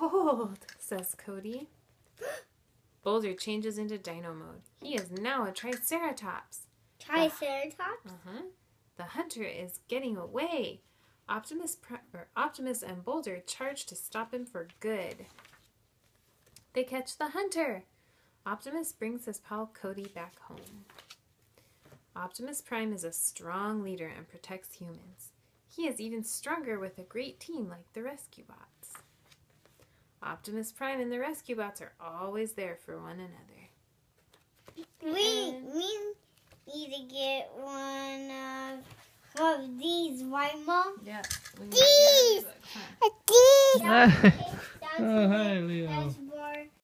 cold, says Cody. Boulder changes into dino mode. He is now a Triceratops. Triceratops? The hunter is getting away. Optimus and Boulder charge to stop him for good. They catch the hunter. Optimus brings his pal Cody back home. Optimus Prime is a strong leader and protects humans. He is even stronger with a great team like the Rescue Bots. Optimus Prime and the Rescue Bots are always there for one another. We need to get one of these, right, Mom? Yeah. These! Oh, hi, Leo.